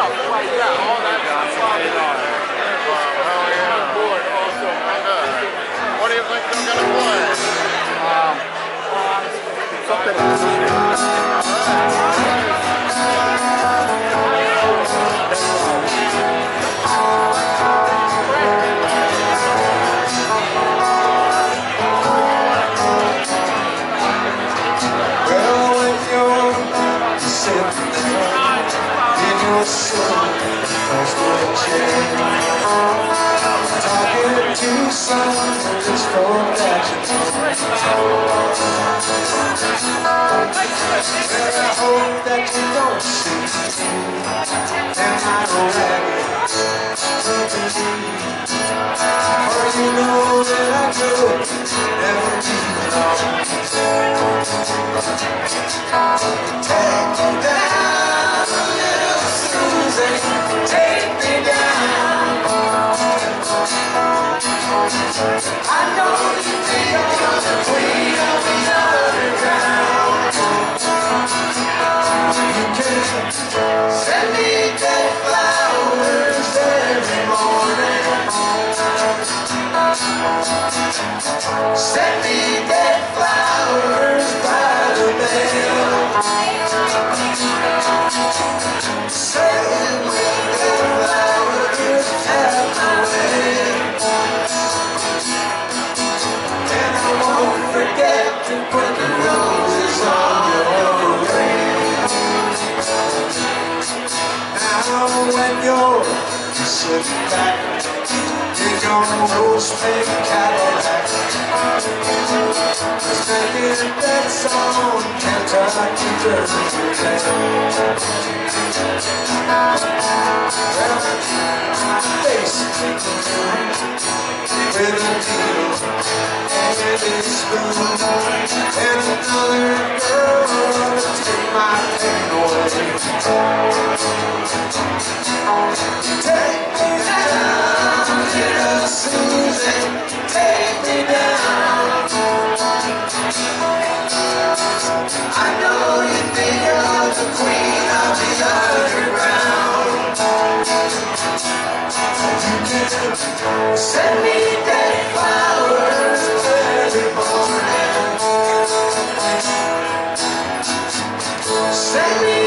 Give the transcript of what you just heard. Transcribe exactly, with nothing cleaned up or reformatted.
What do you think they're going to play? Um, something like Well, when you're sitting there in your sun, talking to someone just forgot you. Well, I hope that you don't see and I don't have it. For you know that I could never be alone. Take me down, little Susan, take me down. I know you think you're the queen of the underground. You can send me dead flowers every morning. Send me dead flowers by the mail. Send me dead flowers at my way. And I won't forget to put the roses on your grave. Now when you're sitting back in your rose-pink Cadillac, singing that song, Kentucky Derby Day. Well, my face with a deal and it's smooth, and another girl to take my pain away. Take me down, little Susan, take me down. I know you think you're the queen of the underground. You can send me dead flowers every morning. Send me